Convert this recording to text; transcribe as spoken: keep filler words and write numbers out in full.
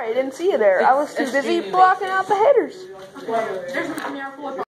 sorry, I didn't see you there. I was too busy blocking out the haters.